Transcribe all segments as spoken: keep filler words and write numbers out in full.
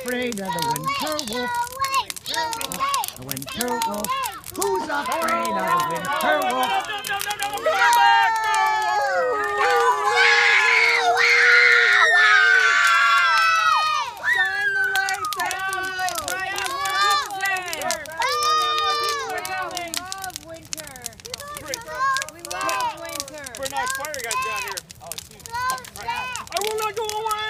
afraid of the winter wolf? The winter wolf. Who's afraid of the winter wolf? No, no, no, no, no, no, no, Shine the lights out! Right now, we love winter. We love winter. Pretty nice fire you got down here. Oh, it's huge. I will not go away!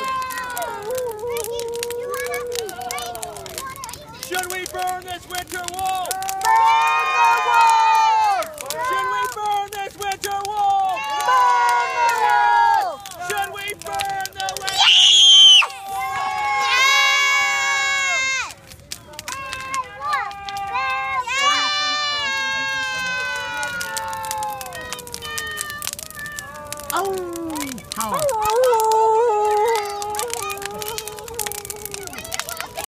Should we burn this winter